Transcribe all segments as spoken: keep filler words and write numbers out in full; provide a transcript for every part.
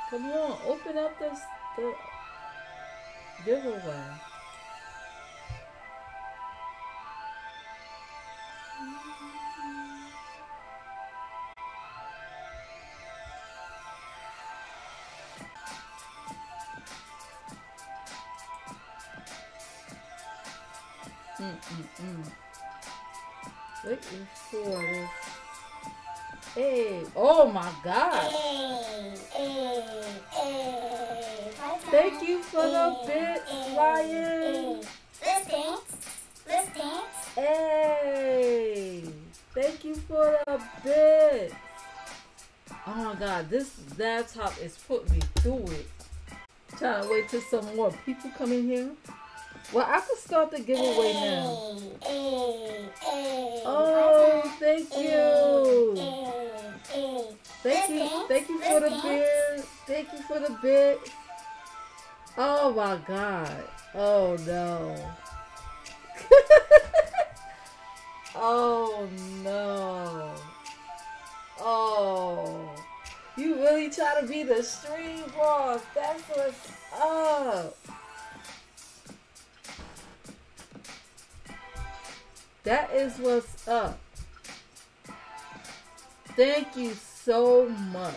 Come on, open up this the giveaway. Mm-mm-mm. Waiting for this. Hey, oh my God. Hey, hey, hey. Thank you for the bits, Lion. Let's dance. Let's dance. Hey, thank you for the bits. Oh my God, this laptop is putting me through it. Trying to wait till some more people come in here. Well, I can start the giveaway now. Hey, hey, Oh, thank you. hey. Thank you. Thank you for the beer. Thank you for the bit. Oh my God. Oh no. Oh no. Oh. You really try to be the stream boss. That's what's up. That is what's up. Thank you so much.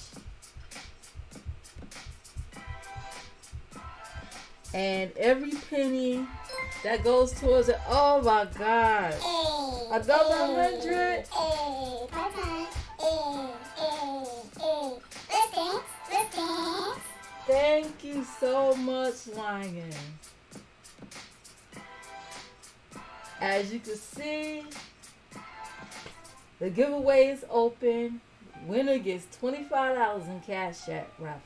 And every penny that goes towards it. Oh my God. Hey, Another hundred. Hey, part-time. Hey, hey, hey. Let's dance. Let's dance. Thank you so much, Lion. As you can see, the giveaway is open. Winner gets twenty-five dollars in cash at raffle.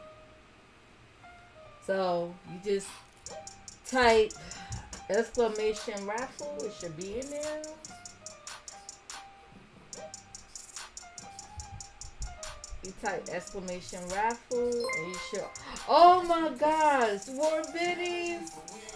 So you just type exclamation raffle. It should be in there. You type exclamation raffle and you should. Oh my gosh, more biddies.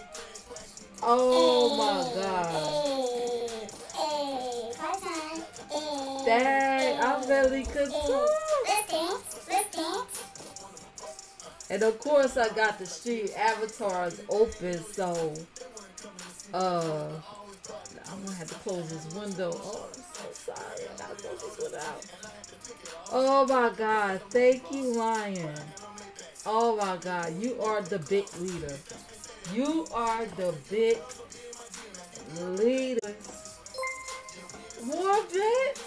Oh my God. Hey, hey, part-time. Hey, Dang, I really could talk. let's dance. Let's dance. And of course I got the street avatars open, so uh I'm gonna have to close this window. Oh, I'm so sorry. I gotta close this window out. Oh my God, thank you, Lion. Oh my God, you are the big leader. You are the big leader. More bits?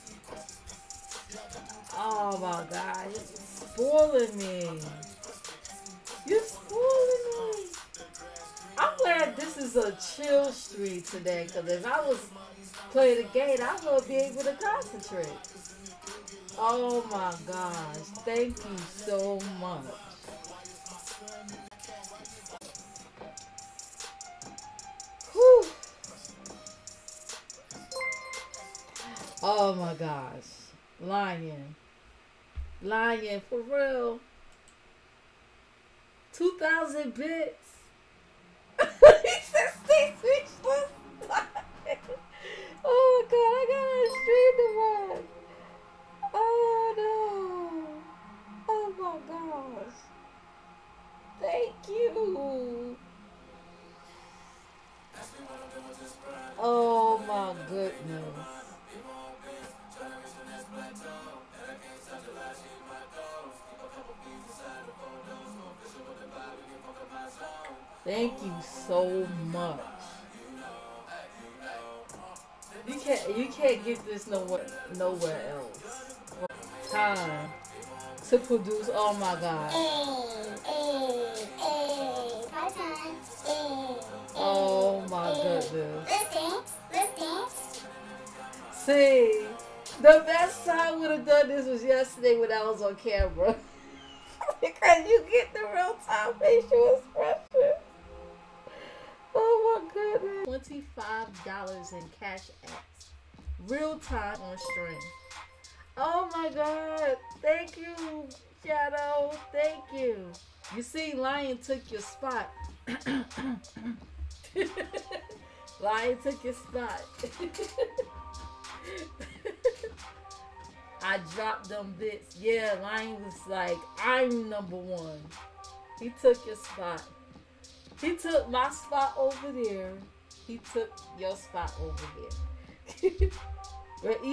Oh my God, you're spoiling me. You're spoiling me. I'm glad this is a chill street today, because if I was playing the game, I would be able to concentrate. Oh my gosh, thank you so much. Whew. Oh my gosh. Lion. Lion, for real. two thousand bits. He said stay speechless. Oh my God, I got a stream to run. Oh no. Oh my gosh. Thank you. Oh my goodness. Thank you so much. You can't you can't get this nowhere nowhere else. Time to produce. Oh my God. Hey, hey, hey, part-time. Hey, Oh my goodness. let's dance. Let's dance. See, the best time I would have done this was yesterday when I was on camera. Because you get the real time facial expression. Oh my goodness. twenty-five dollars in cash apps. Real time on stream. Oh my God. Thank you, Shadow. Thank you. You see, Lion took your spot. Lion took your spot. I dropped them bits. Yeah, Lion was like, I'm number one. He took your spot. He took my spot over there. He took your spot over here. But